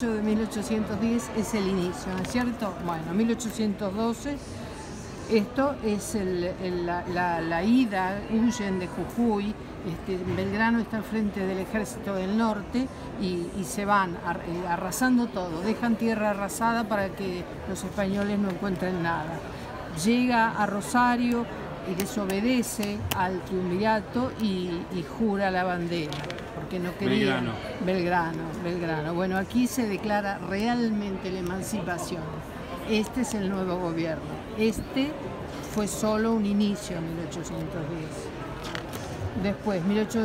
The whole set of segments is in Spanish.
De 1810 es el inicio, ¿no es cierto? Bueno, 1812, esto es la ida, huyen de Jujuy, Belgrano está al frente del ejército del norte y se van arrasando todo, dejan tierra arrasada para que los españoles no encuentren nada. Llega a Rosario y desobedece al triunvirato y jura la bandera, porque no quería... Belgrano. Bueno, aquí se declara realmente la emancipación. Este es el nuevo gobierno. Este fue solo un inicio en 1810. Después,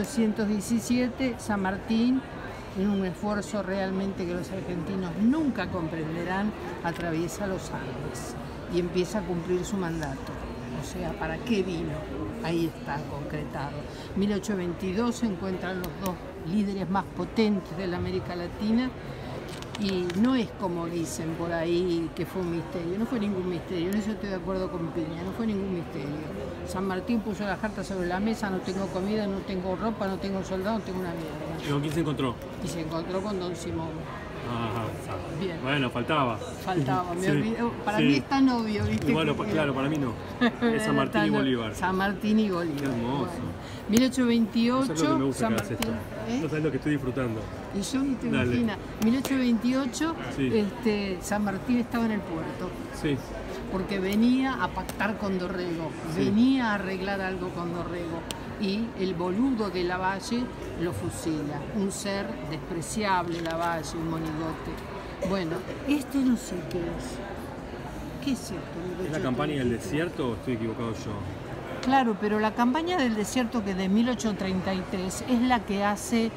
1817, San Martín, en un esfuerzo realmente que los argentinos nunca comprenderán, atraviesa los Andes y empieza a cumplir su mandato. O sea, ¿para qué vino? Ahí está concretado. 1822 se encuentran los dos líderes más potentes de la América Latina y no es como dicen por ahí que fue un misterio, no fue ningún misterio, en eso estoy de acuerdo con Piña, no fue ningún misterio. San Martín puso las cartas sobre la mesa, no tengo comida, no tengo ropa, no tengo soldado, no tengo una mierda. ¿Y con quién se encontró? Y se encontró con Don Simón. Ajá, bien. Bueno, faltaba. Me olvidé. Para mí es tan obvio, ¿viste? Bueno, claro, para mí no. Es San Martín y Bolívar. San Martín y Bolívar. Qué hermoso. Bueno, 1828, eso es lo que me gusta San que hagas Martín. esto. No sabes lo que estoy disfrutando. Y yo ni te imaginas. 1828, sí. San Martín estaba en el puerto. Sí. Porque venía a pactar con Dorrego, venía a arreglar algo con Dorrego. Y el boludo de Lavalle lo fusila, un ser despreciable, Lavalle, un monigote. Bueno, no sé qué es. ¿Qué es esto? ¿Es la campaña del desierto o estoy equivocado yo? Claro, pero la campaña del desierto, que de 1833, es la que hace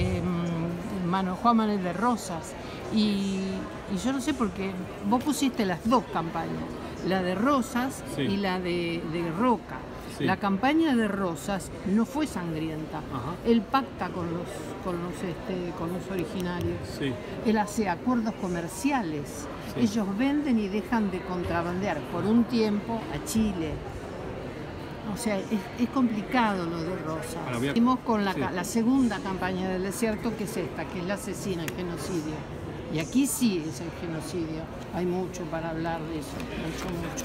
Juan Manuel de Rosas. Y yo no sé por qué, vos pusiste las dos campañas, la de Rosas y la de Roca. Sí. La campaña de Rosas no fue sangrienta. Ajá. Él pacta con los originarios. Sí. Él hace acuerdos comerciales. Sí. Ellos venden y dejan de contrabandear por un tiempo a Chile. O sea, es complicado lo de Rosas. Seguimos con la segunda campaña del desierto, que es esta, que es la asesina, el genocidio. Y aquí sí es el genocidio. Hay mucho para hablar de eso, mucho.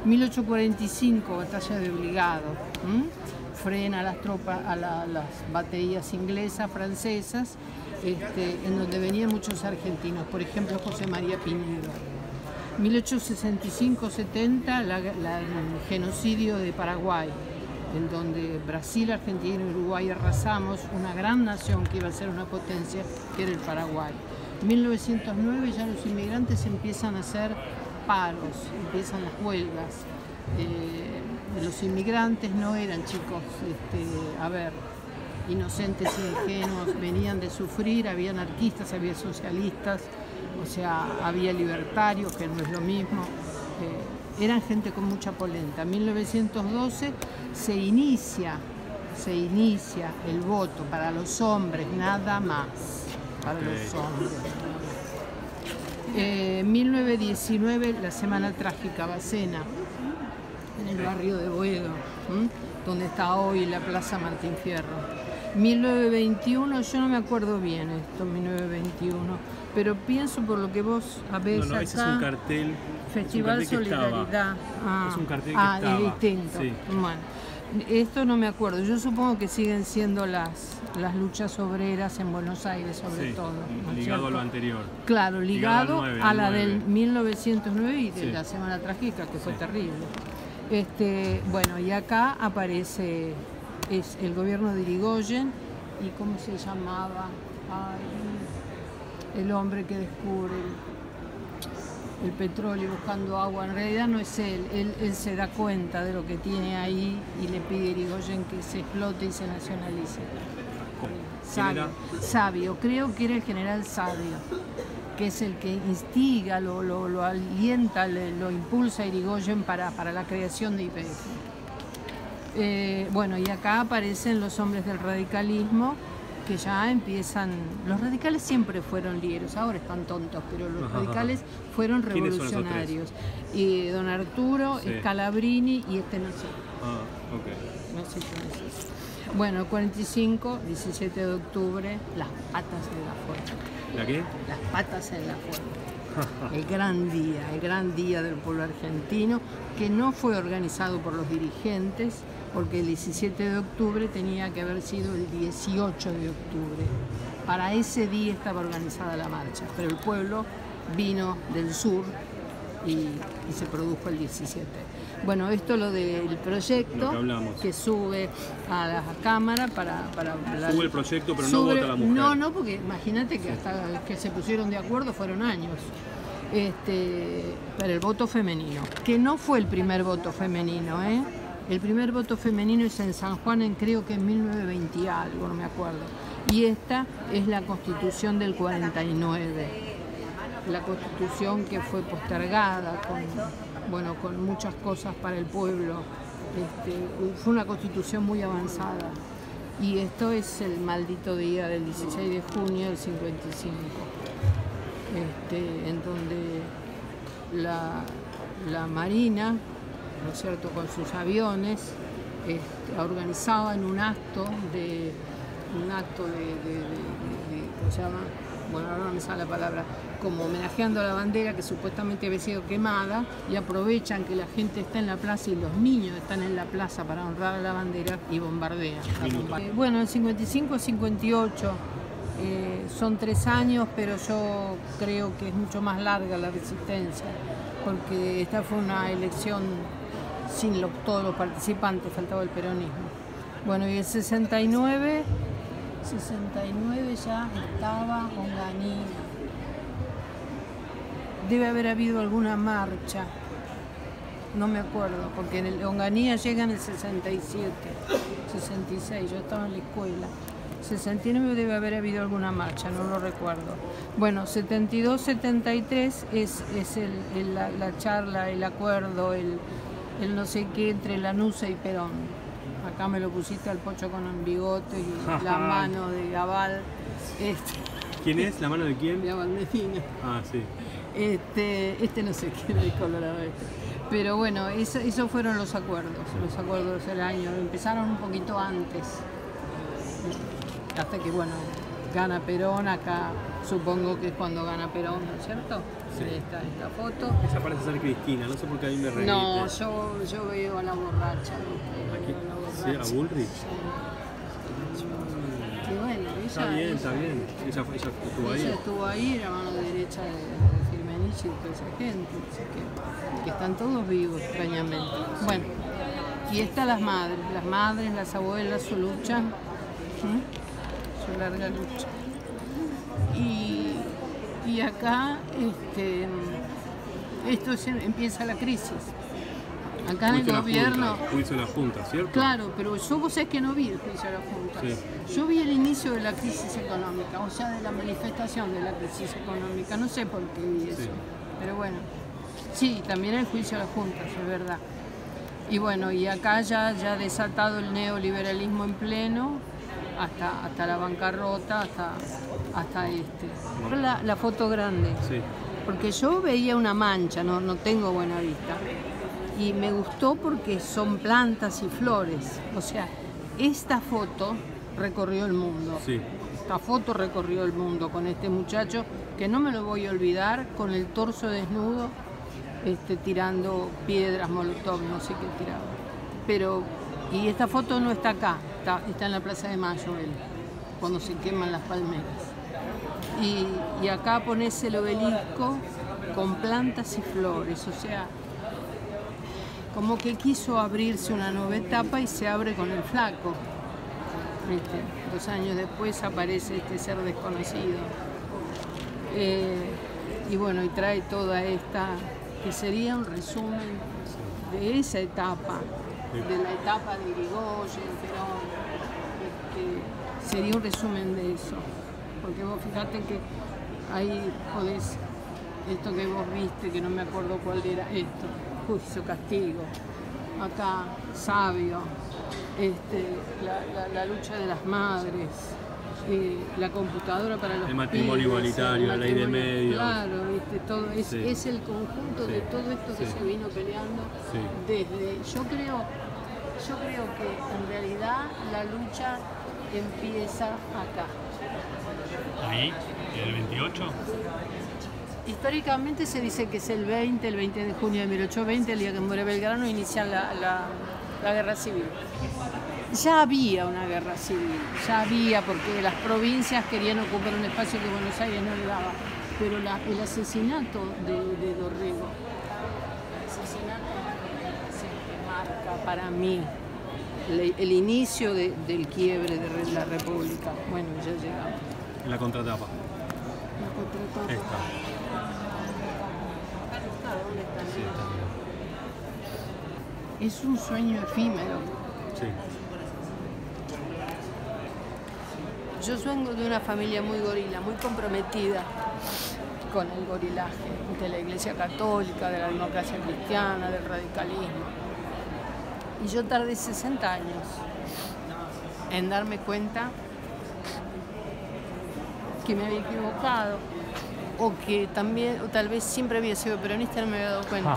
1845, batalla de Obligado. Frena a las tropas, a las baterías inglesas, francesas, en donde venían muchos argentinos, por ejemplo José María Pinedo. 1865-70, el genocidio de Paraguay, en donde Brasil, Argentina y Uruguay arrasamos una gran nación que iba a ser una potencia, que era el Paraguay. 1909 ya los inmigrantes empiezan a hacer paros, empiezan las huelgas. Los inmigrantes no eran chicos, inocentes y ingenuos, venían de sufrir, había anarquistas, había socialistas, o sea, había libertarios, que no es lo mismo, eran gente con mucha polenta. En 1912 se inicia el voto para los hombres, nada más, para los hombres. 1919, la Semana Trágica Bacena, en el barrio de Boedo, donde está hoy la Plaza Martín Fierro. 1921, yo no me acuerdo bien esto, 1921, pero pienso por lo que vos habés acá. Ese es un cartel. Festival Solidaridad. Es un cartel que estaba. Es distinto. Sí. Bueno, esto no me acuerdo. Yo supongo que siguen siendo las luchas obreras en Buenos Aires, sobre todo. ¿no? Ligado a lo anterior. Claro, ligado a la del 1909 y de la Semana Trágica, que fue terrible. Bueno, y acá aparece el gobierno de Irigoyen y ¿cómo se llamaba? El hombre que descubre el petróleo buscando agua. En realidad no es él se da cuenta de lo que tiene ahí y le pide a Irigoyen que se explote y se nacionalice. Sabio, creo que era el general Sabio, que es el que instiga, lo alienta, lo impulsa a Irigoyen para la creación de YPF. Bueno, y acá aparecen los hombres del radicalismo, que ya empiezan, los radicales siempre fueron líderes, ahora están tontos, pero los radicales fueron revolucionarios. Y don Arturo, Scalabrini y este no sé. Ok. No sé quién es ese. Bueno, 45, 17 de octubre, las patas en la fuerza. ¿La qué? Las patas en la fuerza. El gran día del pueblo argentino, que no fue organizado por los dirigentes, porque el 17 de octubre tenía que haber sido el 18 de octubre. Para ese día estaba organizada la marcha, pero el pueblo vino del sur y se produjo el 17. Bueno, esto es lo del proyecto que sube a la Cámara para sube el proyecto, pero no vota la mujer. No, porque imagínate que hasta que se pusieron de acuerdo fueron años. Para el voto femenino, que no fue el primer voto femenino, ¿eh? El primer voto femenino es en San Juan, creo que en 1920 y algo, no me acuerdo. Y esta es la Constitución del 49, la Constitución que fue postergada con muchas cosas para el pueblo. Fue una Constitución muy avanzada. Y esto es el maldito día del 16 de junio del 55. En donde la Marina, ¿no es cierto?, con sus aviones, organizaban un acto de ¿cómo se llama? Bueno, ahora no me sale la palabra, como homenajeando a la bandera que supuestamente había sido quemada, y aprovechan que la gente está en la plaza y los niños están en la plaza para honrar a la bandera y bombardean. Bueno, el 55-58 son 3 años, pero yo creo que es mucho más larga la resistencia, porque esta fue una elección sin todos los participantes, faltaba el peronismo. Bueno, y el 69 ya estaba Onganía. Debe haber habido alguna marcha, no me acuerdo, porque en Onganía llega en el 67, 66, yo estaba en la escuela. 69 debe haber habido alguna marcha, no lo recuerdo. Bueno, 72-73 es la charla, el acuerdo, el no sé qué entre Lanusse y Perón. Acá me lo pusiste al Pocho con el bigote y la mano de Aval. ¿Quién es? ¿La mano de quién? De Aval Medina. Ah, sí. No sé quién es el colorado este. Pero bueno, esos fueron los acuerdos del año. Empezaron un poquito antes. Hasta que, bueno, gana Perón, acá supongo que es cuando gana Perón, ¿no es cierto? Sí. Esta foto. Esa parece ser Cristina, no sé por qué a mí me reí. No, yo veo a la borracha. ¿Sí? ¿A Bullrich? Sí. Y bueno, está bien. Ella estuvo ahí. Ella estuvo ahí, la mano derecha de Firmenich y toda esa gente. Así que están todos vivos, extrañamente. Bueno, y están las madres, las abuelas, su lucha. Su larga lucha. Y acá empieza la crisis. Acá en el gobierno. Juicio de la Junta, ¿cierto? Claro, pero vos sabés que no vi el juicio de la Junta. Sí. Yo vi el inicio de la crisis económica, o sea, de la manifestación de la crisis económica. No sé por qué vi eso. Pero bueno, sí, también el juicio de la Junta, es verdad. Y bueno, y acá ya desatado el neoliberalismo en pleno, hasta la bancarrota, hasta la foto grande. Sí. Porque yo veía una mancha, no tengo buena vista. Y me gustó porque son plantas y flores. O sea, esta foto recorrió el mundo. Sí. Esta foto recorrió el mundo con este muchacho, que no me lo voy a olvidar, con el torso desnudo, tirando piedras, molotov, no sé qué tiraba. Y esta foto no está acá, está en la Plaza de Mayo, cuando se queman las palmeras. Y acá pones el obelisco con plantas y flores, o sea, como que quiso abrirse una nueva etapa y se abre con el flaco. 2 años después aparece este ser desconocido. Y bueno, y trae toda esta, que sería un resumen de esa etapa, de la etapa de Irigoyen, Perón. Sería un resumen de eso. Porque vos fijate que ahí podés, esto que vos viste, que no me acuerdo cuál era esto, juicio, castigo, acá, sabio, la lucha de las madres, la computadora para los el matrimonio pibes, igualitario, la ley de medios. Claro, todo, Sí. es el conjunto de todo esto que Sí. se vino peleando Sí. desde... Yo creo que en realidad la lucha empieza acá. Ahí, el 28. Históricamente se dice que es el 20 de junio de 1820, el día que muere Belgrano, inicia la guerra civil. Ya había una guerra civil, porque las provincias querían ocupar un espacio que Buenos Aires no le daba, pero el asesinato de Dorrego, marca para mí el inicio del quiebre de la República. Bueno, ya llegamos. La contratapa. La contratapa. Esta. ¿Dónde está? Sí, está bien. Es un sueño efímero. Sí. Yo vengo de una familia muy gorila, muy comprometida con el gorilaje, de la Iglesia Católica, de la democracia cristiana, del radicalismo. Y yo tardé 60 años en darme cuenta que me había equivocado, o que también, o tal vez siempre había sido peronista y no me había dado cuenta.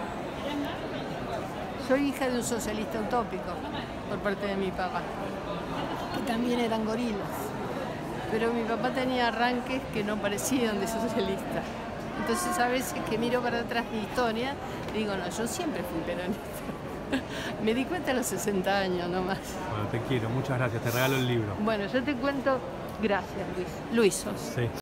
Soy hija de un socialista utópico por parte de mi papá, que también eran gorilas. Pero mi papá tenía arranques que no parecían de socialista. Entonces a veces que miro para atrás mi historia, digo, no, yo siempre fui peronista. Me di cuenta a los 60 años nomás. Bueno, te quiero, muchas gracias, te regalo el libro. Bueno, yo te cuento, gracias Luis. Luisos. Sí.